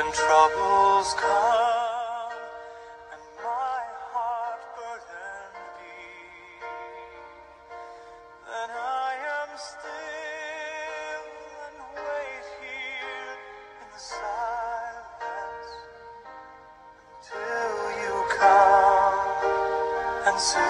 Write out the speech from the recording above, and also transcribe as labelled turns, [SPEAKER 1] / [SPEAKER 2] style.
[SPEAKER 1] troubles come and my heart burdened be, then I am still and wait here in the silence until you come and say